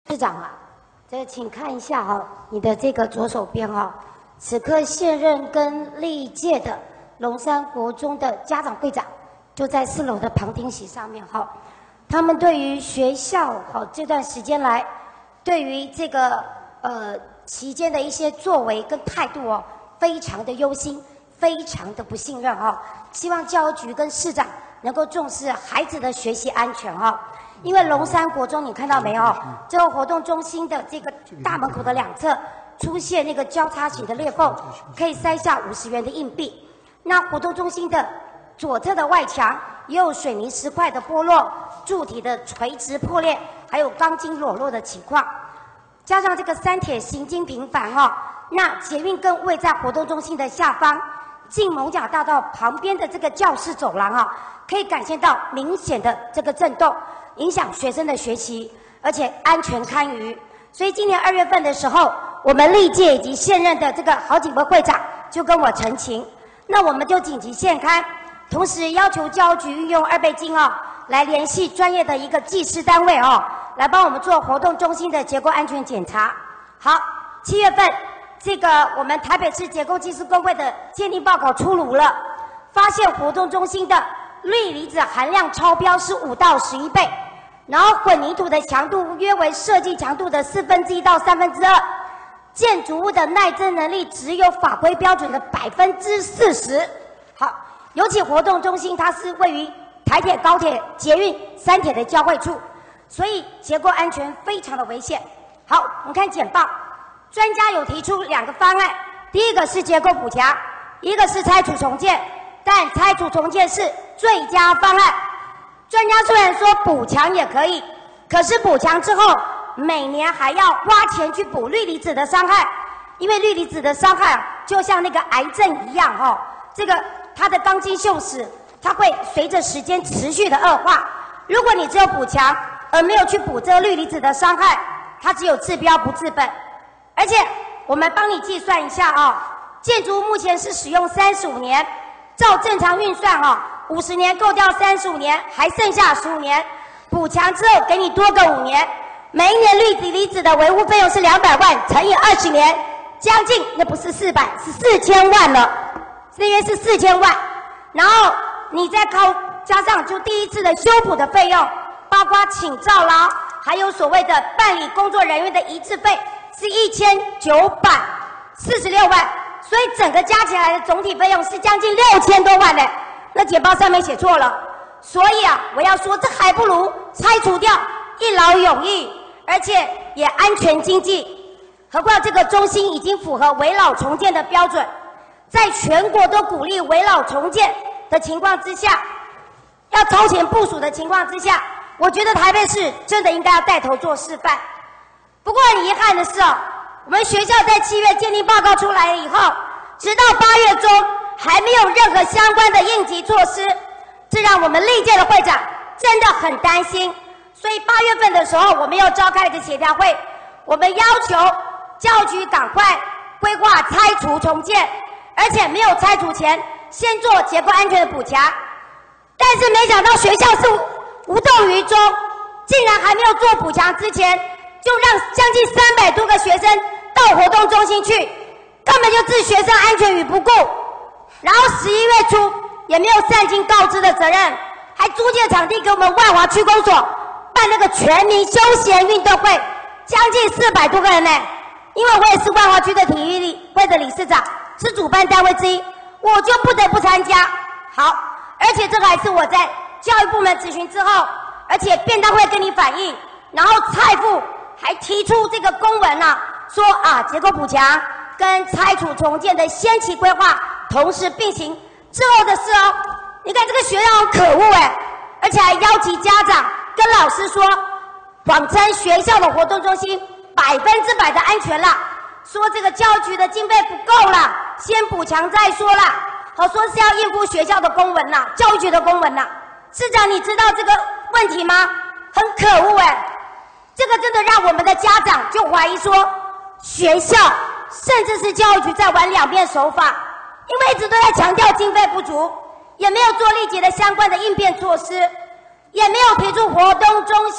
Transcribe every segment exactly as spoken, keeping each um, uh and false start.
市长啊，这请看一下哈、哦，你的这个左手边哈、哦，此刻现任跟历届的龙山国中的家长会长就在四楼的旁听席上面哈、哦，他们对于学校好、哦、这段时间来，对于这个呃期间的一些作为跟态度哦，非常的忧心，非常的不信任哈、哦，希望教育局跟市长能够重视孩子的学习安全哈、哦。因为龙山国中，你看到没有？这个活动中心的这个大门口的两侧出现那个交叉型的裂缝，可以塞下五十元的硬币。那活动中心的左侧的外墙也有水泥石块的剥落、柱体的垂直破裂，还有钢筋裸露的情况。加上这个三铁行经频繁哦，那捷运更位在活动中心的下方，进蒙甲大道旁边的这个教室走廊啊，可以感受到明显的这个震动。影响学生的学习，而且安全堪虞。所以今年二月份的时候，我们历届以及现任的这个好几位会长就跟我陈情，那我们就紧急现刊，同时要求教育局运用二倍金哦，来联系专业的一个技师单位哦，来帮我们做活动中心的结构安全检查。好，七月份这个我们台北市结构技师工会的鉴定报告出炉了，发现活动中心的氯离子含量超标是五到十一倍。然后混凝土的强度约为设计强度的四分之一到三分之二，建筑物的耐震能力只有法规标准的百分之四十。好，尤其活动中心它是位于台铁、高铁、捷运三铁的交汇处，所以结构安全非常的危险。好，我们看简报，专家有提出两个方案，第一个是结构补强，一个是拆除重建，但拆除重建是最佳方案。专家虽然说补强也可以，可是补强之后，每年还要花钱去补氯离子的伤害，因为氯离子的伤害就像那个癌症一样哈、哦，这个它的钢筋锈蚀，它会随着时间持续的恶化。如果你只有补强而没有去补这个氯离子的伤害，它只有治标不治本。而且我们帮你计算一下啊、哦，建筑物目前是使用三十五年，照正常运算哈、哦。五十年扣掉三十五年，还剩下十五年。补强之后给你多个五年，每一年氯离子的维护费用是两百万，乘以二十年，将近那不是四百，是四千万了。这约是四千万，然后你再靠加上就第一次的修补的费用，包括请照劳，还有所谓的办理工作人员的一次费，是一千九百四十六万，所以整个加起来的总体费用是将近六千多万嘞。那简报上面写错了，所以啊，我要说这还不如拆除掉，一劳永逸，而且也安全经济。何况这个中心已经符合危老重建的标准，在全国都鼓励危老重建的情况之下，要超前部署的情况之下，我觉得台北市真的应该要带头做示范。不过很遗憾的是哦，我们学校在七月鉴定报告出来了以后，直到八月中。还没有任何相关的应急措施，这让我们历届的会长真的很担心。所以八月份的时候，我们又召开了一个协调会，我们要求教育局赶快规划拆除重建，而且没有拆除前先做结构安全的补强。但是没想到学校是无动于衷，竟然还没有做补强之前，就让将近三百多个学生到活动中心去，根本就置学生安全于不顾。然后十一月初也没有善尽告知的责任，还租借场地给我们万华区公所办那个全民休闲运动会，将近四百多个人呢。因为我也是万华区的体育会的理事长，是主办单位之一，我就不得不参加。好，而且这个还是我在教育部门咨询之后，而且便当会跟你反映，然后蔡副还提出这个公文啊，说啊结构补强跟拆除重建的先期规划同时并行之后的事哦。你看这个学校很可恶哎，而且还邀集家长跟老师说，谎称学校的活动中心百分之百的安全啦，说这个教育局的经费不够啦，先补强再说啦。好，说是要应付学校的公文啦，教育局的公文啦。市长，你知道这个问题吗？很可恶哎，这个真的让我们的家长就怀疑说，学校甚至是教育局在玩两面手法。因为一直都在强调经费不足，也没有做立即的相关的应变措施，也没有提出活动中心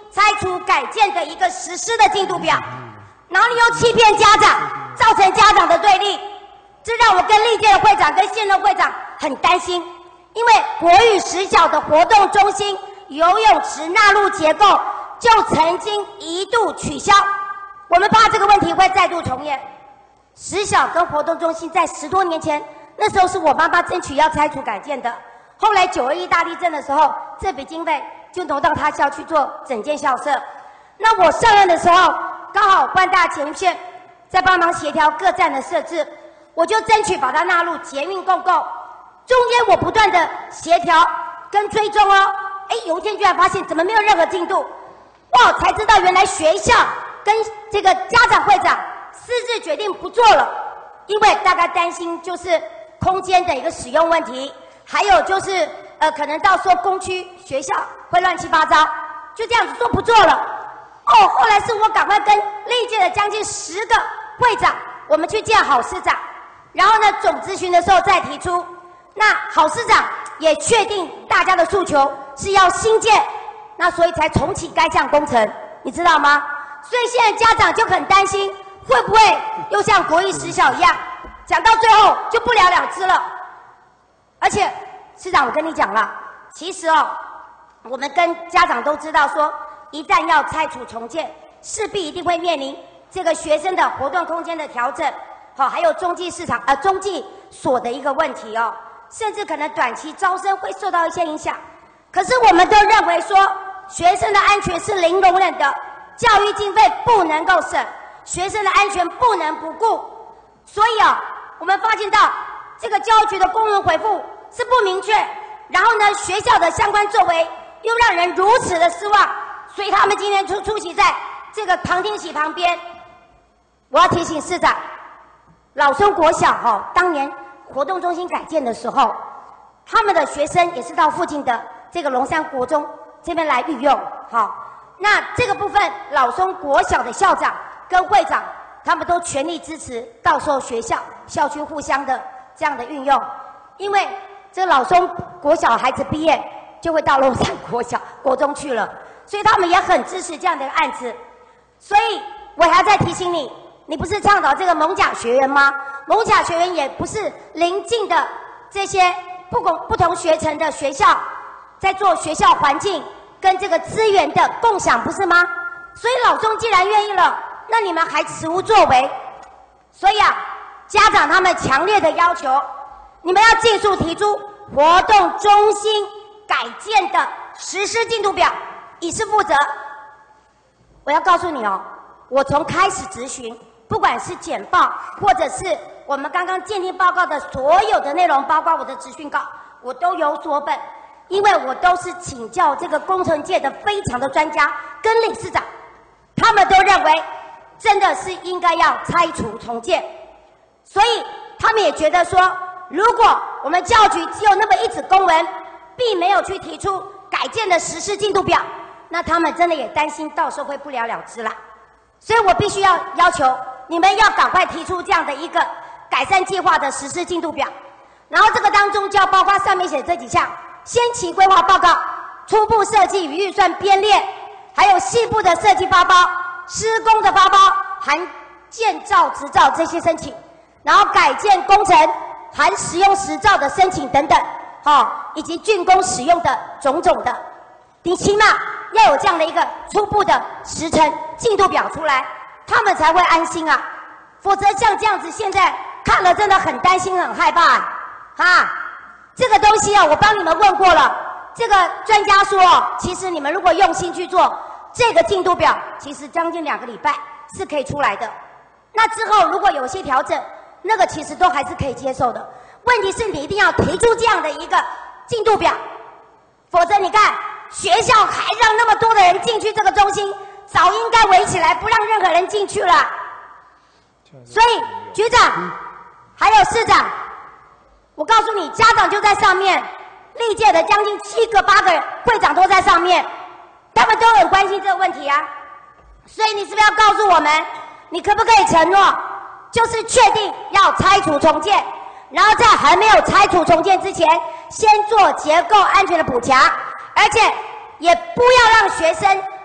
拆除改建的一个实施的进度表，然后你又欺骗家长，造成家长的对立，这让我跟历届的会长跟现任会长很担心，因为国语实小的活动中心游泳池纳入结构就曾经一度取消，我们怕这个问题会再度重演。实小跟活动中心在十多年前，那时候是我妈妈争取要拆除改建的，后来九二一大地震的时候，这笔经费就挪到他校去做整建校舍。那我上任的时候，刚好万大前线在帮忙协调各站的设置，我就争取把它纳入捷运共构。中间我不断的协调跟追踪哦，哎，有一天居然发现怎么没有任何进度，哇，才知道原来学校跟这个家长会长私自决定不做了，因为大概担心就是空间的一个使用问题，还有就是呃可能到时候工区学校会乱七八糟，就这样子说不做了。哦，后来是我赶快跟历届的将近十个会长，我们去见郝市长，然后呢总咨询的时候再提出，那郝市长也确定大家的诉求是要新建，那所以才重启该项工程，你知道吗？所以现在家长就很担心，会不会又像国一实小一样，讲到最后就不了了之了？而且市长，我跟你讲了，其实哦，我们跟家长都知道说，一旦要拆除重建，势必一定会面临这个学生的活动空间的调整，好，还有中继市场呃中继所的一个问题哦，甚至可能短期招生会受到一些影响。可是我们都认为说，学生的安全是零容忍的，教育经费不能够省，学生的安全不能不顾。所以啊，我们发现到这个教育局的公文回复是不明确，然后呢，学校的相关作为又让人如此的失望，所以他们今天出出席在这个旁听席旁边。我要提醒市长，老松国小哈、哦，当年活动中心改建的时候，他们的学生也是到附近的这个龙山国中这边来运用。好，那这个部分老松国小的校长跟会长，他们都全力支持，到时候学校校区互相的这样的运用，因为这老松国小孩子毕业就会到龙山国小国中去了，所以他们也很支持这样的一个案子。所以我还要再提醒你，你不是倡导这个蒙甲学园吗？蒙甲学园也不是邻近的这些不同不同学程的学校在做学校环境跟这个资源的共享，不是吗？所以老中既然愿意了，那你们还迟无作为。所以啊，家长他们强烈的要求，你们要尽速提出活动中心改建的实施进度表，以示负责。我要告诉你哦，我从开始质询，不管是简报或者是我们刚刚鉴定报告的所有的内容，包括我的质询稿，我都有所本，因为我都是请教这个工程界的非常的专家跟理事长，他们都认为真的是应该要拆除重建，所以他们也觉得说，如果我们教育局只有那么一纸公文，并没有去提出改建的实施进度表，那他们真的也担心到时候会不了了之啦。所以我必须要要求你们要赶快提出这样的一个改善计划的实施进度表，然后这个当中就要包括上面写这几项：先期规划报告、初步设计与预算编列，还有细部的设计发包、施工的发包含建造执照这些申请，然后改建工程含使用执照的申请等等，哦，以及竣工使用的种种的，你起码要有这样的一个初步的时程进度表出来，他们才会安心啊。否则像这样子，现在看了真的很担心、很害怕啊！啊这个东西啊，我帮你们问过了，这个专家说，其实你们如果用心去做这个进度表，其实将近两个礼拜是可以出来的。那之后如果有些调整，那个其实都还是可以接受的。问题是你一定要提出这样的一个进度表，否则你看学校还让那么多的人进去这个中心，早应该围起来，不让任何人进去了。所以局长还有市长，我告诉你，家长就在上面，历届的将近七个八个会长都在上面，他们都很关心这个问题啊。所以你是不是要告诉我们，你可不可以承诺，就是确定要拆除重建，然后在还没有拆除重建之前，先做结构安全的补强，而且也不要让学生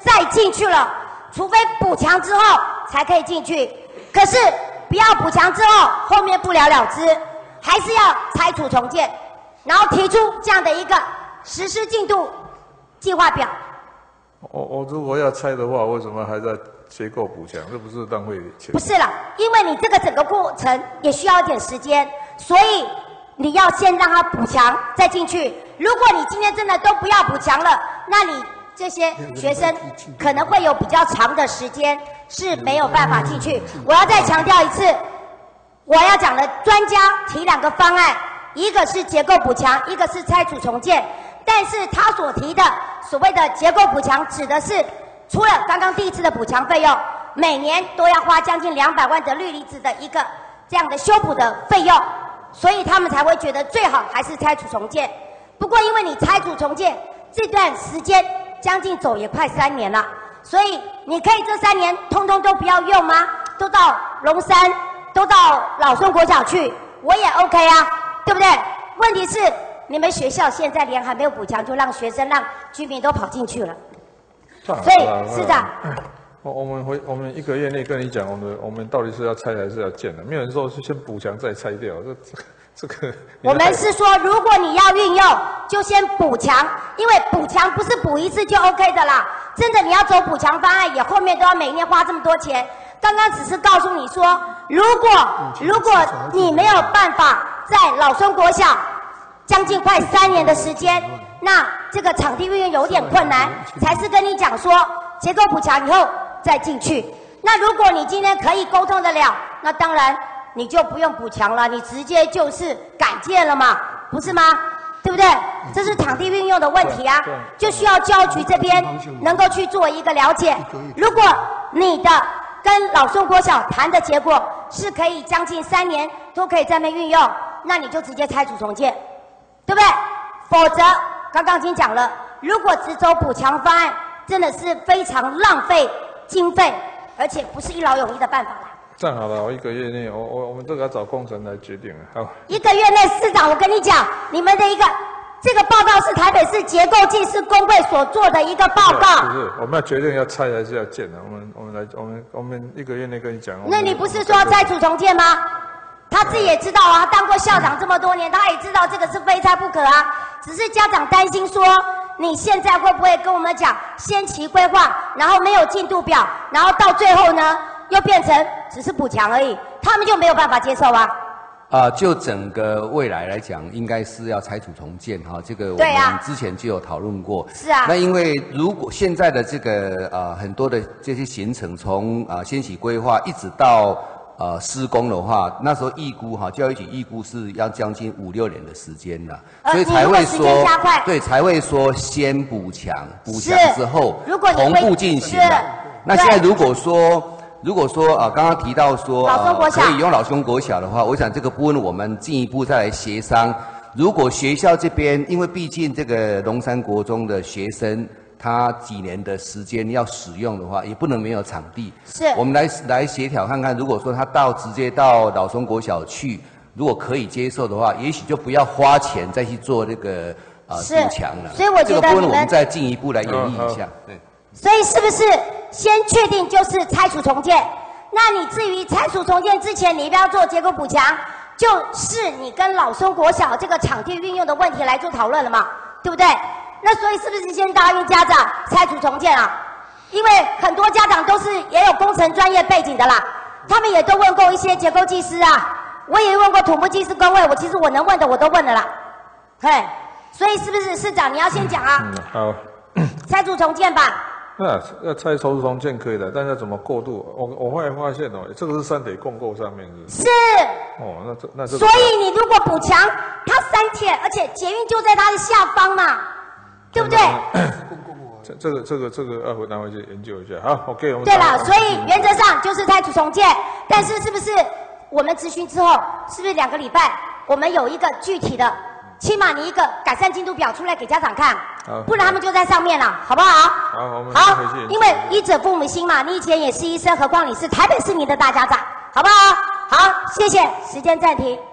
再进去了，除非补强之后才可以进去。可是不要补强之后，后面不了了之，还是要拆除重建，然后提出这样的一个实施进度计划表。 我我如果要拆的话，为什么还在结构补强？这不是浪费钱？ 不是了，因为你这个整个过程也需要一点时间，所以你要先让它补强再进去。如果你今天真的都不要补强了，那你这些学生可能会有比较长的时间是没有办法进去。我要再强调一次，我要讲的专家提两个方案，一个是结构补强，一个是拆除重建。但是他所提的所谓的结构补强，指的是除了刚刚第一次的补强费用，每年都要花将近两百万的氯离子的一个这样的修补的费用，所以他们才会觉得最好还是拆除重建。不过因为你拆除重建这段时间将近走也快三年了，所以你可以这三年通通都不要用吗？都到龙山，都到老孙国小去，我也 OK 啊，对不对？问题是你们学校现在连还没有补强，就让学生、让居民都跑进去了。所以市长， 我我们回我们一个月内跟你讲，我们我们到底是要拆还是要建的？没有人说是先补强再拆掉，这这这个。 我们是说，如果你要运用，就先补强，因为补强不是补一次就 OK 的啦。真的你要走补强方案，也后面都要每年花这么多钱。刚刚只是告诉你说，如果如果你没有办法在老孙国小将近快三年的时间，那这个场地运用有点困难，才是跟你讲说结构补强以后再进去。那如果你今天可以沟通得了，那当然你就不用补强了，你直接就是改建了嘛，不是吗？对不对？这是场地运用的问题啊，就需要教育局这边能够去做一个了解。如果你的跟老孙国小谈的结果是可以将近三年都可以在那边运用，那你就直接拆除重建，对不对？否则刚刚已经讲了，如果只走补强方案，真的是非常浪费经费，而且不是一劳永逸的办法啦。 这样好了，我一个月内，我我我们这个要找工程来决定了。好， 一个月内，市长，我跟你讲，你们的一个这个报告是台北市结构技师工会所做的一个报告。 不是，我们要决定要拆还是要建的。我们我们来，我们我们一个月内跟你讲。 那你不是说要拆除重建吗？他自己也知道啊，当过校长这么多年，他也知道这个是非拆不可啊。只是家长担心说，你现在会不会跟我们讲先期规划，然后没有进度表，然后到最后呢又变成只是补强而已，他们就没有办法接受啊。 啊、呃，就整个未来来讲，应该是要拆除重建哈，这个我们之前就有讨论过。 是啊。 那因为如果现在的这个呃很多的这些行程，从啊、呃、先期规划一直到呃施工的话，那时候预估哈，教育局预估是要将近五六年的时间了，呃、所以才会说对，才会说先补强，补强之后同步进行的。那现在如果说。如果说啊，刚刚提到说呃可以用老兄国小的话，我想这个部分我们进一步再来协商。如果学校这边，因为毕竟这个龙山国中的学生，他几年的时间要使用的话，也不能没有场地。 是， 我们来来协调看看，如果说他到直接到老兄国小去，如果可以接受的话，也许就不要花钱再去做这个啊补强了。 所以我觉得这个部分我们再进一步来演绎一下。对。 所以是不是先确定就是拆除重建？那你至于拆除重建之前，你一定要做结构补强，就是你跟老孙国小这个场地运用的问题来做讨论了嘛，对不对？那所以是不是先答应家长拆除重建啊？因为很多家长都是也有工程专业背景的啦，他们也都问过一些结构技师啊，我也问过土木技师工会，我其实我能问的我都问了啦，嘿，所以是不是市长你要先讲啊？ 嗯，好， 拆除重建吧。 那要拆除重建可以的，但是怎么过渡？我我后来发现哦，这个是三铁共构上面是。是。哦，那这那这。 所以你如果补强，它三铁，而且捷运就在它的下方嘛，对不对？ 这这个这个这个要回拿回去研究一下。好 ，OK， 我们。 对了，所以原则上就是拆除重建，但是是不是我们咨询之后，是不是两个礼拜我们有一个具体的？起码你一个改善进度表出来给家长看，不然他们就在上面了，好不好？ 好，我们好，因为医者父母心嘛，你以前也是医生，何况你是台北市民的大家长，好不好？好，谢谢，时间暂停。